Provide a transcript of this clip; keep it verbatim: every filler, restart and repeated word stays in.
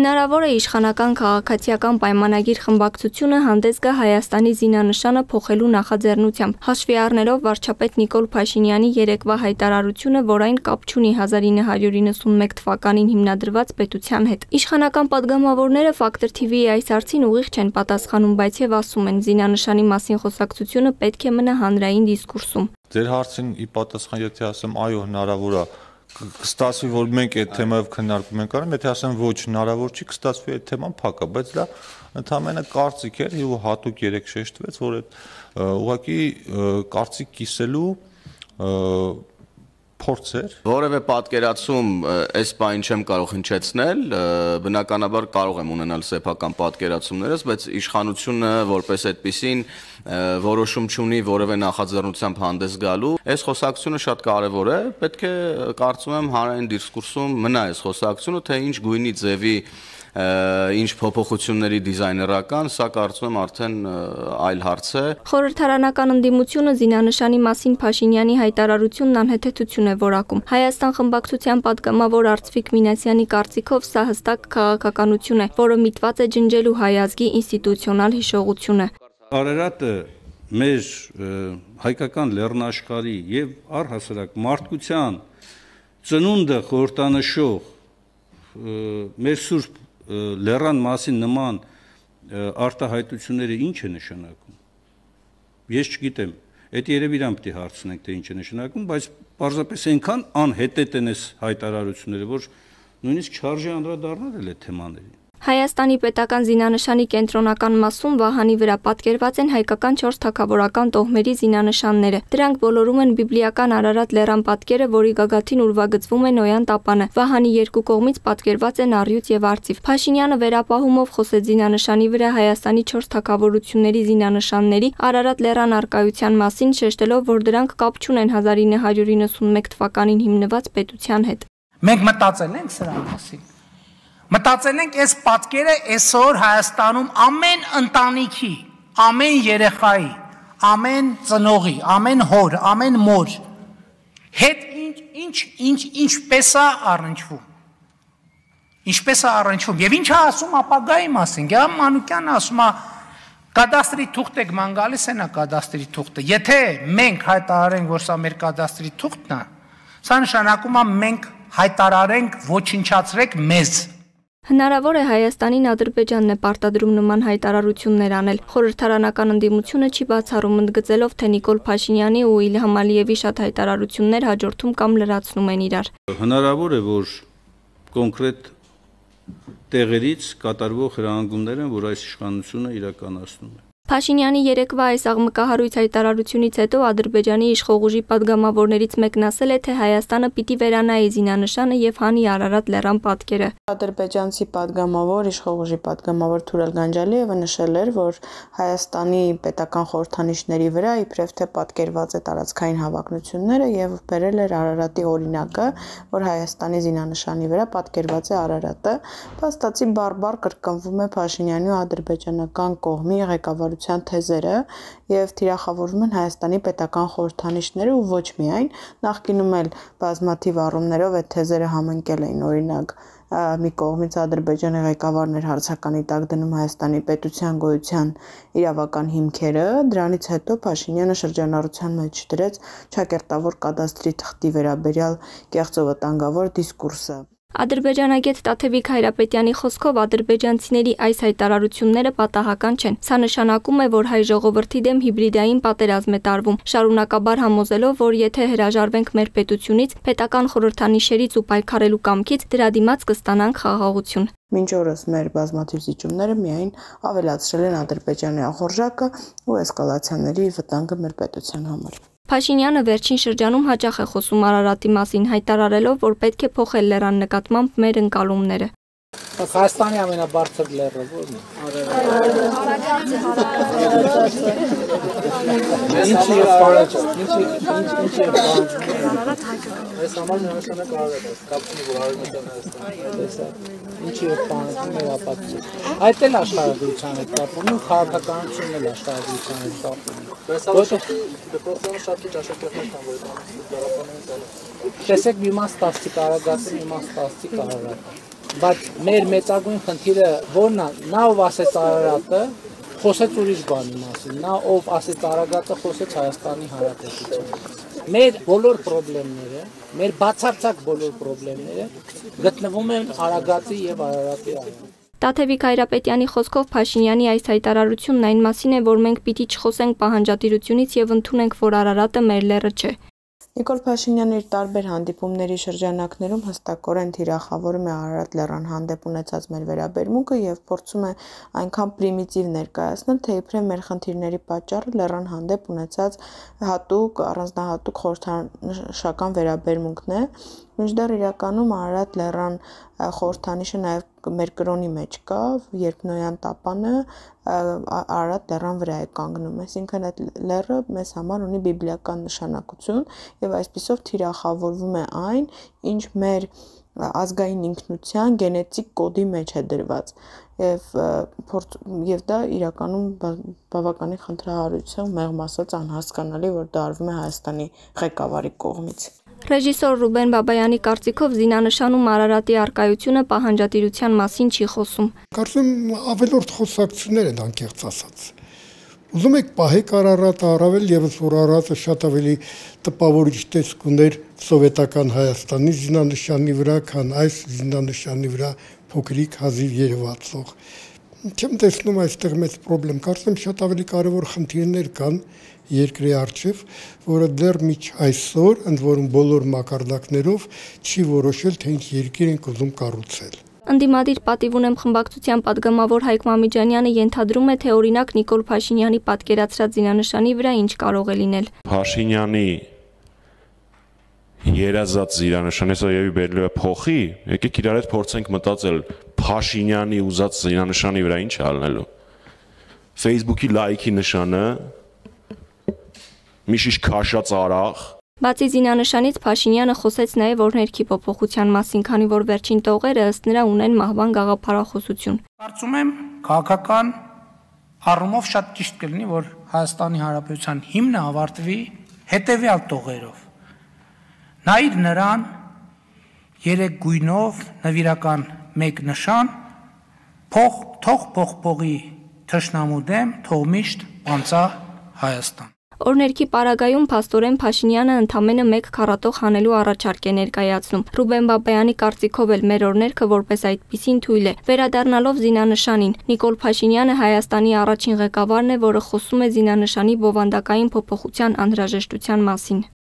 Հնարավոր է իշխանական քաղաքացիական պայմանագիր խմբակցությունը հանդես գա Հայաստանի զինանշանը փոխելու նախաձեռնությամբ, հաշվի առնելով վարչապետ Նիկոլ Փաշինյանի երեկվա հայտարարությունը, որ այն կապ չունի հազար ինը հարյուր իննսունմեկ թվականին հիմնադրված պետության հետ։ Իշխանական պատգամավորները Ֆակտոր թիվիի այս հարցին ուղիղ չեն պատասխանում, բայց եւ ասում են, զինանշանի մասին խոսակցությունը պետք է մնա հանրային դիսկուրսում։ Ձեր հարցին ի պատասխան եթե ասեմ այո հնարավոր է կստացվի, որ մենք այդ թեմայով քննարկում ենք արում, եթե ասեմ ոչ հնարավոր չի, կստացվի այդ թեման փակ է, բայց դա ընդհանրապես կարծիք էր ու հատուկ երեք շեշտվեց, որ այդ ուղղակի կարծիք կիսելու փորձ էր։ Որևէ պատկերացում այս բանին չեմ կարող հնչեցնել, բնականաբար կարող եմ ունենալ սեփական պատկերացումներս, բայց իշխանությունը որպես այդպիսին որոշում չունի որևէ նախաձեռնությամբ հանդես գալու։ Այս խոսակցությունը շատ կարևոր է, պետք է կարծում եմ հանրային դիսկուրսում մնա այս խոսակցությունը, թե ինչ գույնի ձևի ինչ փոփոխությունների դիզայներական, սա կարծում եմ արդեն այլ հարց է։ Խորհրդարանական ընդդիմությունը զինանշանի մասին Փաշինյանի հայտարարությունն անհեթեթություն է որակում։ Հայաստան խմբակցության պատգամավոր Արծվիկ Մինասյանի կարծիքով սա հստակ քաղաքականություն է, որը միտված է ջնջելու հայ ազգի ինստիտուցիոնալ հիշողությունը։ Արարատը մեր հայկական լեռնաշխարհի եւ առհասարակ մարդկության ծնունդը խորհրդանշող մեր սուրբ լեռան մասին նման արտահայտությունները ինչ է նշանակում։ Ես չգիտեմ, այդ երևի իրան պետք է հարցնենք, թե ինչ է նշանակում, բայց պարզապես այնքան անհետետ են այս հայտարարությունները, որ նույնիսկ չարժե անդրադառնալ այդ թեմաներին։ Հայաստանի պետական զինանշանի կենտրոնական մասում վահանի վրա պատկերված են հայկական չորս թագավորական տոհմերի զինանշանները։ Դրանք բոլորում են բիբլիական Արարատ լեռան պատկերը, որի գագաթին ուրվագծվում է Նոյան տապանը։ Վահանի երկու կողմից պատկերված են առյուծ եւ արծիվ։ Փաշինյանը վերապահումով խոսեց զինանշանի վրա Հայաստանի չորս թագավորությունների զինանշանների Արարատ լեռան առկայության մասին, շեշտելով, որ դրանք կապ չունեն հազար ինը հարյուր իննսունմեկ թվականին հիմնված պետության հետ։ Մենք մտածել ենք սրա մասին։ Մտածել ենք այս պատկերը այսօր Հայաստանում ամեն ընտանիքի, ամեն երեխայի, ամեն ծնողի, ամեն հոր, ամեն մոր հետ ինչ ինչ ինչպես է առնչվում։ Ինչպես է առնչվում եւ ինչ է ասում ապագայի մասին։ Գա Մանուկյանը ասում է կադաստրի թուղթ եք ման գալիս է նա կադաստրի թուղթը։ Եթե մենք հայտարարենք, որ սա մեր կադաստրի թուղթն է, սա նշանակում է մենք հայտարարենք ոչնչացրեք մեզ։ Հնարավոր է Հայաստանին Ադրբեջանն է պարտադրում նման հայտարարություններ անել։ Խորհրդարանական ընդդիմությունը չի բացառում, ընդգծելով, թե Նիկոլ Փաշինյանի ու Իլհամ Ալիևի շատ հայտարարություններ հաջորդում կամ լրացնում են իրար։ Հնարավոր է, որ կոնկրետ տեղերից կատարվող հրահանգումներ են, որ այս իշխանությունը իրականացնում է։ Փաշինյանի երեկվա այս աղմկահարույց հայտարարությունից հետո Ադրբեջանի իշխող ուժի պատգամավորներից մեկն ասել է, թե Հայաստանը պիտի վերանայի զինանշանը եւ հանի Արարատ լեռան պատկերը։ Ադրբեջանցի պատգամավոր, իշխող ուժի պատգամավոր Թուրել Գանջալիևը նշել էր, որ Հայաստանի պետական խորհրդանիշների վրա իբրև թե պատկերված է տարածքային հավակնությունները եւ բերել էր Արարատի օրինակը, որ Հայաստանի զինանշանի վրա պատկերված է Արարատը, փաստացի բարբար կրկնվում է Փաշինյանի ու ադրբեջանական կողմի ղեկավարության թեզերը եւ թիրախավորվում են Հայաստանի պետական խորհրդանիշները ու ոչ միայն նախկինում էլ բազմաթիվ առումներով այդ թեզերը համընկել էին, օրինակ մի կողմից Ադրբեջանի ղեկավարն էր հարցականի տակ դնում Հայաստանի պետության գոյության իրավական հիմքերը, դրանից հետո Փաշինյանը շրջանառության մեջ դրեց ճակերտավոր կադաստրի թղթի վերաբերյալ կեղծո վտանգավոր դիսկուրսը։ Ադրբեջանագետ Տաթևիկ Հայրապետյանի խոսքով ադրբեջանցիների այս հայտարարությունները պատահական չեն։ Սա նշանակում է, որ հայ ժողովրդի դեմ հիբրիդային պատերազմ է տարվում, շարունակաբար համոզելով, որ եթե հրաժարվենք մեր պետությունից, պետական խորհրդանիշերից ու պայքարելու կամքից, դրա դիմաց կստանանք խաղաղություն։ Մինչ օրս մեր բազմաթիվ զիջումները միայն ավելացրել են Ադրբեջանի ախորժակը ու էսկալացիաների վտանգը մեր պետության համար։ Փաշինյանը վերջին շրջանում հաճախ է խոսում Արարատի մասին, հայտարարելով, որ պետք է փոխել լեռան նկատմամբ մեր ընկալումները։ Հայաստանի ամենաբարձր լեռը ո՞րն է։ Ինչի Արարատը, ինչի ինչի այս համար նշանակը Արարատը, կապունի որ Արարատն է, ինչի է բանվում մեր ապացույց։ Այդ էլ աշխարհագրության հետ կապվում, քաղաքականությունն էլ աշխարհագրության հետ կապվում։ Դեպրոցիոնը շատ քիչ աշակերտներ կան, որ դարապանային տալը։ Տեսեք մի մաս տասի կարագացին, մի մաս տասի կարագացին։ բայց մեր մեծագույն խնդիրը որն է, նա ով ասեց Արարատը, խոսեց ուրիշ բանի մասին, նա ով ասեց Արագածը, խոսեց Հայաստանի Հանրապետության։ Մեր բոլոր խնդիրները, մեր բացարձակ բոլոր խնդիրները գտնվում են Արագածի եւ Արարատի արժեքով։ Տաթևիկ Հայրապետյանի խոսքով Փաշինյանի այս հայտարարությունն այն մասին է, որ մենք պիտի չխոսենք պահանջատիրությունից եւ ընդունենք, որ Արարատը մեր լեռը չէ։ Նիկոլ Փաշինյանը իր տարբեր հանդիպումների շրջանակներում հստակորեն թիրախավորում է Արարատ լեռան հանդեպ ունեցած մեր վերաբերմունքը եւ փորձում է այնքան պրիմիտիվ ներկայացնել, թե իբրև մեր խնդիրների պատճառը լեռան հանդեպ ունեցած հատուկ առանձնահատուկ խորհրդանշական վերաբերմունքն է, մինչդեռ իրականում Արարատ լեռան խորհրդանիշը նաեւ մեր կրոնի մեջ կա, երբ Նոյան տապանը Արարատ լեռան վրա է կանգնում, այսինքն այդ լեռը մեզ համար ունի բիբլիական նշանակություն եւ այսպիսով թիրախավորվում է այն, ինչ մեր ազգային ինքնության գենետիկ կոդի մեջ է դրված եւ եւ դա իրականում բավականին խնդրահարույցով մեղմ ասած անհասկանալի, որ դա արվում է Հայաստանի ղեկավարի կողմից։ Ռեժիսոր Ռուբեն Բաբայանի կարծիքով զինանշանում Արարատի առկայությունը պահանջատիրության մասին չի խոսում։ Կարծում ավելորդ խոսակցություններ են անկեղծ ասած։ Ուզում եք պահեք Արարատը, առավել եւս որ Արարատը շատ ավելի տպավորիչ տեսք ուներ սովետական Հայաստանի զինանշանի վրա, քան այս զինանշանի վրա փոքրիկ հազիվ երևացող։ Չեմ տեսնում այստեղ մեծ խնդրեմ, կարծեմ շատ ավելի կարևոր խնդիրներ կան երկրի առջև, որը դեռ միջ այսօր, ընդ որում բոլոր մակարդակներով չի որոշել, թե ինչ երկիր ենք ուզում կառուցել։ Ընդդիմադիր պատիվ ունեմ խմբակցության падգամավոր Հայկ Մամիջանյանը ենթադրում է, թե օրինակ Նիկոլ Փաշինյանի պատկերացրած զինանշանի վրա ինչ կարող է լինել։ Փաշինյանի երազած զինանշանը սովետի բերելու է փոխի, եկեք իրար հետ փորձենք մտածել Փաշինյանի ուզած զինանշանի վրա ինչ է ալնելու։ Facebook-ի լայքի նշանը, մի շիշ քաշած արաղ։ Բացի զինանշանից Փաշինյանը խոսեց նաև օրհներքի փոփոխության մասին, քանի որ վերջին տողերը ըստ նրա ունեն մահվան գաղափարախոսություն։ Կարծում եմ քաղաքական առումով շատ ճիշտ կլինի, որ Հայաստանի Հանրապետության հիմնը ավարտվի հետևյալ տողերով։ Նայիր նրան երեք գույնով նվիրական մեկ նշան, փող թող փող փողի թշնամու դեմ թող միշտ անցա Հայաստան։ Օրհներքի պարագայում փաստորեն Փաշինյանը ընդամենը մեկ քառատող հանելու առաջարկ է ներկայացնում։ Ռուբեն Բաբայանի կարծիքով էլ մեր օրհներքը որպես այդպիսին թույլ է։ Վերադառնալով զինանշանին, Նիկոլ Փաշինյանը Հայաստանի առաջին ղեկավարն է, որը խոսում է զինանշանի բովանդակային փոփոխության անհրաժեշտության մասին։